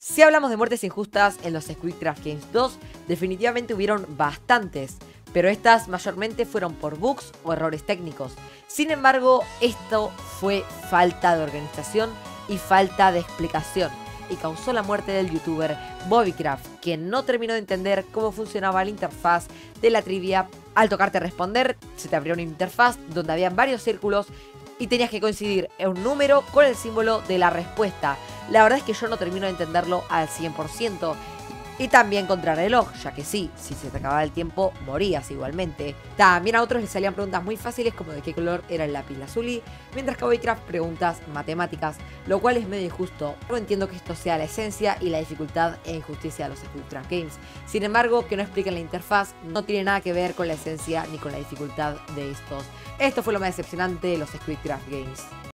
Si hablamos de muertes injustas en los Squidcraft Games 2, definitivamente hubieron bastantes, pero estas mayormente fueron por bugs o errores técnicos. Sin embargo, esto fue falta de organización y falta de explicación, y causó la muerte del youtuber Bobbycraft, quien no terminó de entender cómo funcionaba la interfaz de la trivia. Al tocarte responder, se te abrió una interfaz donde habían varios círculos y tenías que coincidir en un número con el símbolo de la respuesta. La verdad es que yo no termino de entenderlo al 100%. Y también contrarreloj, ya que sí, si se te acababa el tiempo, morías igualmente. También a otros les salían preguntas muy fáciles como de qué color era el lápiz lazuli, mientras que a Bobbycraft preguntas matemáticas, lo cual es medio injusto. No entiendo que esto sea la esencia y la dificultad e injusticia de los Squidcraft Games. Sin embargo, que no expliquen la interfaz no tiene nada que ver con la esencia ni con la dificultad de estos. Esto fue lo más decepcionante de los Squidcraft Games.